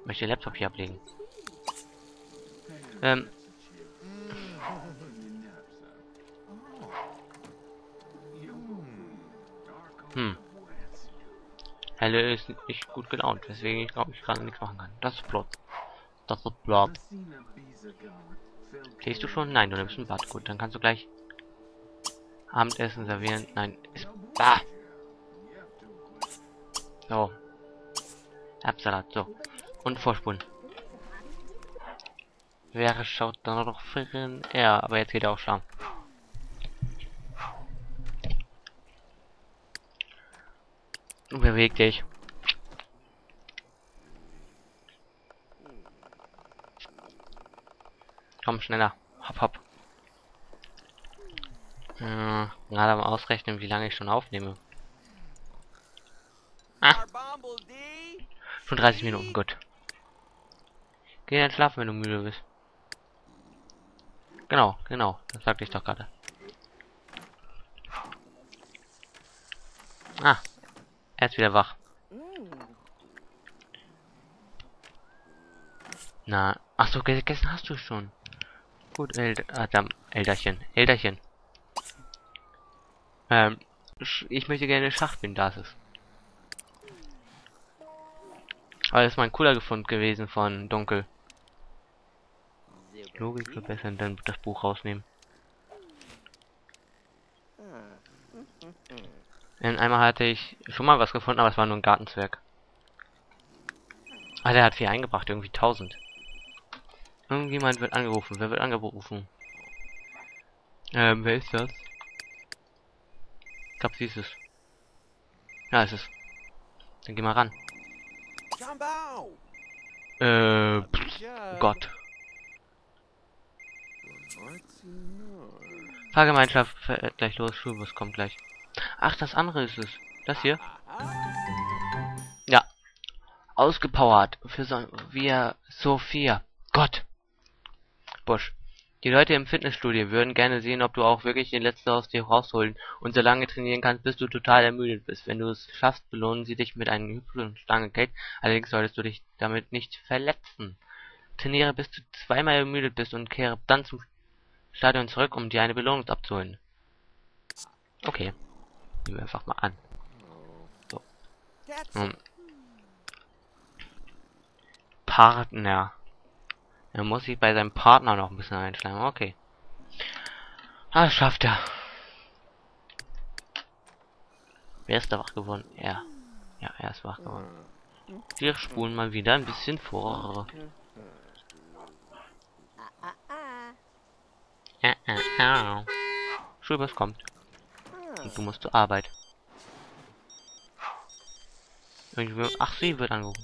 Möchte den Laptop hier ablegen. Hm. Helle ist nicht gut gelaunt, weswegen ich glaube ich gerade nichts machen kann. Das ist Plot. Das ist Plot. Stehst du schon? Nein, du nimmst ein Bad. Gut, dann kannst du gleich Abendessen servieren. Nein, ist... Ah! So. Erbsalat, so. Und vorspulen. Wer schaut da noch drin? Ja, aber jetzt geht er auch schlafen. Beweg dich. Komm, schneller. Hopp, hopp. Gerade am Ausrechnen, wie lange ich schon aufnehme. Ah. Schon 30 Minuten, gut. Geh dann schlafen, wenn du müde bist. Genau, genau. Das sagte ich doch gerade. Ah. Er ist wieder wach. Na. Ach so, gegessen hast du schon. Gut, Elterchen. Elterchen. Ich möchte gerne Schach spielen, da ist es. Aber das ist mein cooler Gefund gewesen von Dunkel. Logik verbessern, dann das Buch rausnehmen. Einmal hatte ich schon mal was gefunden, aber es war nur ein Gartenzwerg. Ah, der hat viel eingebracht, irgendwie 1000. Irgendjemand wird angerufen. Wer wird angerufen? Wer ist das? Ich glaube, sie ist es. Ja, ist es. Dann geh mal ran. Gott. Fahrgemeinschaft fährt gleich los. Schulbus kommt gleich. Ach, das andere ist es. Das hier? Ja. Ausgepowert. Für Sophia. Gott. Busch. Die Leute im Fitnessstudio würden gerne sehen, ob du auch wirklich den letzten aus dir rausholen und so lange trainieren kannst, bis du total ermüdet bist. Wenn du es schaffst, belohnen sie dich mit einer hübschen Stange Geld. Allerdings solltest du dich damit nicht verletzen. Trainiere bis du zweimal ermüdet bist und kehre dann zum Stadion zurück, um dir eine Belohnung abzuholen. Okay. Nehmen wir einfach mal an. So. Partner. Er muss sich bei seinem Partner noch ein bisschen einschlagen. Okay. Ah, schafft er. Wer ist da wach geworden? Er. Ja, er ist wach geworden. Wir spulen mal wieder ein bisschen vor. Schulbus kommt. Und du musst zur Arbeit. Ach, sie wird angerufen.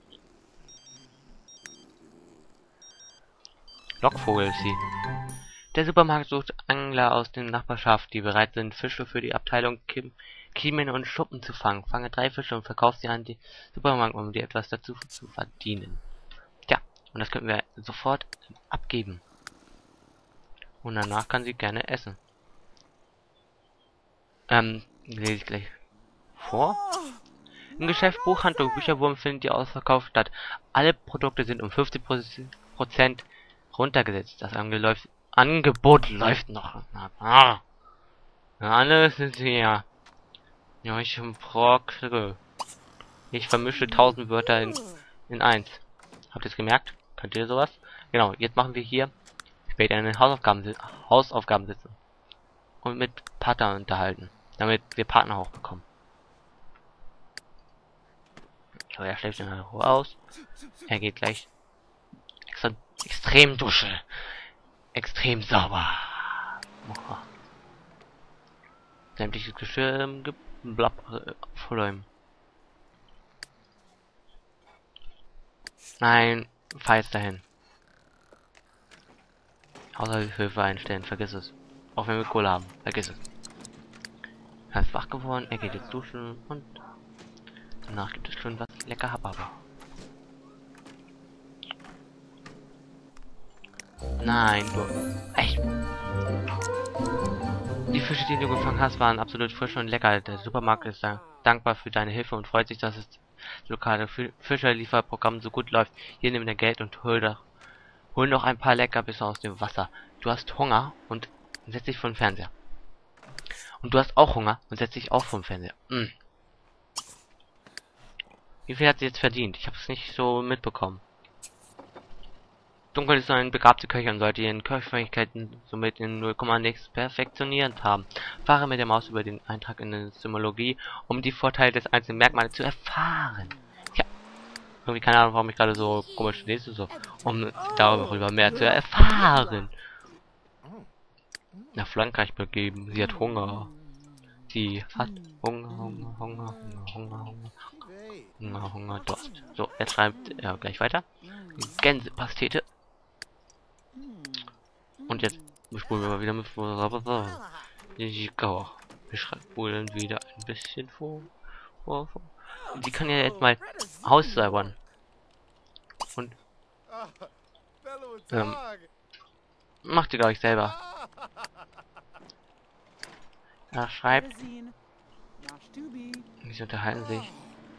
Lockvogel ist sie. Der Supermarkt sucht Angler aus der Nachbarschaft, die bereit sind, Fische für die Abteilung Kiemen und Schuppen zu fangen. Fange 3 Fische und verkaufe sie an die Supermarkt, um dir etwas dazu zu verdienen. Tja, und das könnten wir sofort abgeben. Und danach kann sie gerne essen. Lese ich gleich vor. Im Geschäft Buchhandlung Bücherwurm findet die Ausverkauf statt. Alle Produkte sind um 50% runtergesetzt. Das Angebot läuft noch. Ja, alles ist hier. Ja, ich vermische 1000 Wörter in eins. Habt ihr es gemerkt? Könnt ihr sowas? Genau, jetzt machen wir hier später eine Hausaufgaben sitzen. Und mit Partner unterhalten. Damit wir Partner auch bekommen. So, er schläft in der Ruhe aus. Er geht gleich extrem Dusche. Extrem sauber. Oh. Sämtliches Geschirr Nein, fahr jetzt dahin. Hilfe einstellen, vergiss es. Auch wenn wir Kohle haben, vergiss es. Er ist wach geworden, er geht jetzt duschen und danach gibt es schon was lecker Hababe. Nein, du. Echt. Die Fische, die du gefangen hast, waren absolut frisch und lecker. Der Supermarkt ist dankbar für deine Hilfe und freut sich, dass es lokale Fischerlieferprogramm so gut läuft. Hier nimm dein Geld und hol noch ein paar Leckerbisse aus dem Wasser. Du hast Hunger und setz dich vor den Fernseher. Und du hast auch Hunger und setz dich auch vor den Fernseher. Wie viel hat sie jetzt verdient? Ich habe es nicht so mitbekommen. Dunkel ist eine begabte Köchin, sollte ihren Kochfähigkeiten somit in 0, nichts perfektionierend haben. Fahre mit der Maus über den Eintrag in der Symologie, um die Vorteile des einzelnen Merkmals zu erfahren. Ja, irgendwie keine Ahnung, warum ich gerade so komisch lese, so, um darüber mehr zu erfahren. Nach Frankreich begeben, sie hat Hunger. Sie hat Hunger, Durst. So, er schreibt gleich weiter. Gänsepastete. Und jetzt spulen wir mal wieder mit wir spulen wieder ein bisschen vor. Die kann ja jetzt mal aussäubern. Und macht sie gleich selber. Er schreibt. Sie unterhalten sich.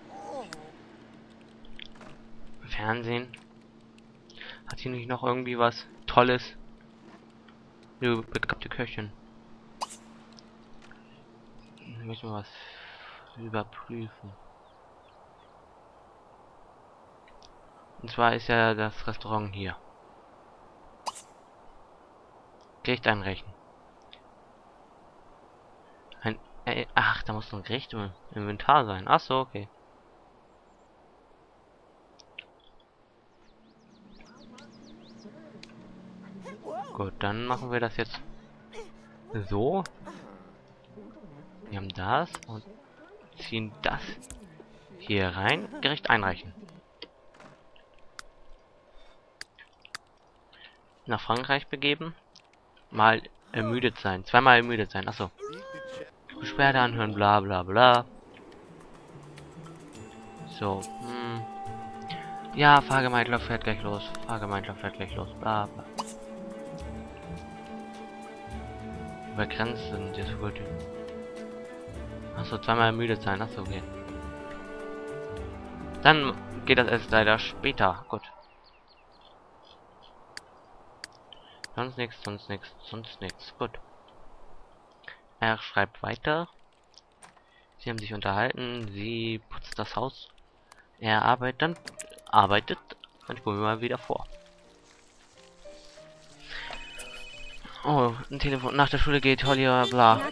Fernsehen. Hat hier nicht noch irgendwie was Tolles? Du begabte Köchin. Müssen wir was überprüfen. Und zwar ist ja das Restaurant hier. Gericht einreichen. Ach, da muss ein Gericht im Inventar sein. Ach so, okay. Gut, dann machen wir das jetzt so. Wir haben das und ziehen das hier rein. Gericht einreichen. Nach Frankreich begeben. Mal ermüdet sein. Zweimal ermüdet sein. Achso. Beschwerde anhören, bla bla bla. So. Ja, Fahrgemeinschaft fährt gleich los. Fahrgemeinschaft fährt gleich los. Bla bla. Über Grenzen, das wurde. Achso, zweimal ermüdet sein. Achso, okay. Dann geht das erst leider später. Gut. Sonst nichts, sonst nichts, sonst nichts. Gut. Er schreibt weiter. Sie haben sich unterhalten. Sie putzt das Haus. Er arbeitet. Dann spulen wir mal wieder vor. Oh, ein Telefon. Nach der Schule geht Holly, bla.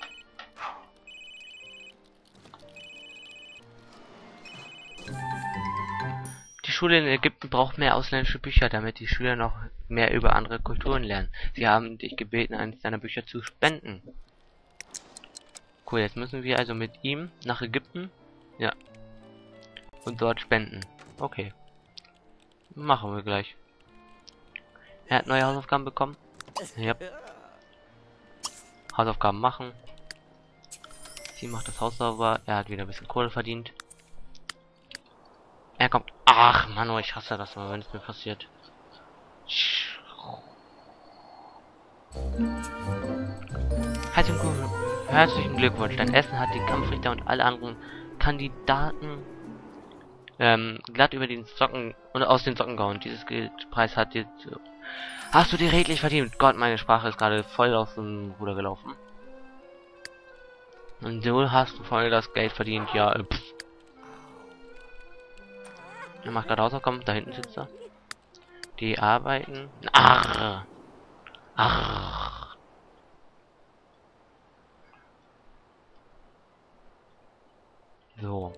Die Schule in Ägypten braucht mehr ausländische Bücher, damit die Schüler noch mehr über andere Kulturen lernen. Sie haben dich gebeten, eines deiner Bücher zu spenden. Cool, jetzt müssen wir also mit ihm nach Ägypten. Ja. Und dort spenden. Okay. Machen wir gleich. Er hat neue Hausaufgaben bekommen. Ja. Hausaufgaben machen. Sie macht das Haus sauber. Er hat wieder ein bisschen Kohle verdient. Er kommt. Ach, Mann, oh, ich hasse das mal, wenn es mir passiert. Herzlichen Glückwunsch. Dein Essen hat die Kampfrichter und alle anderen Kandidaten glatt über den Socken und aus den Socken gehauen. Dieses Geldpreis hat dir hast du dir redlich verdient. Gott, meine Sprache ist gerade voll aus dem Ruder gelaufen. Und so hast du voll das Geld verdient, ja. Er macht gerade Hausaufgaben, da hinten sitzt er. Die arbeiten. Ach. Ach. So.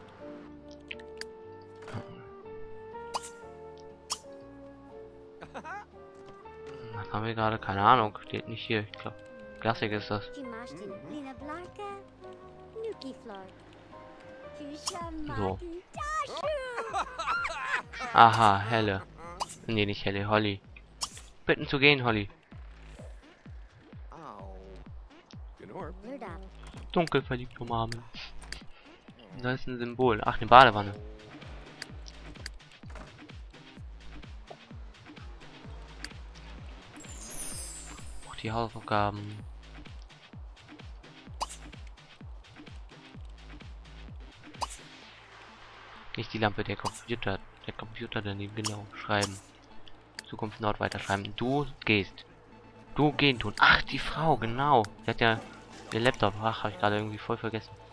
Was haben wir gerade? Keine Ahnung. Steht nicht hier. Ich glaube, Klassik ist das. So. Aha, Helle. Nee, nicht Helle, Holly. Bitten zu gehen, Holly. Dunkel verliebt umarmen. Da ist ein Symbol. Ach, eine Badewanne. Auch die Hausaufgaben. Nicht die Lampe, der Computer. Der Computer daneben, genau. Schreiben. Zukunft Nord weiterschreiben. Du gehst. Du gehen tun. Ach, die Frau, genau. Sie hat ja den Laptop. Ach, habe ich gerade irgendwie voll vergessen.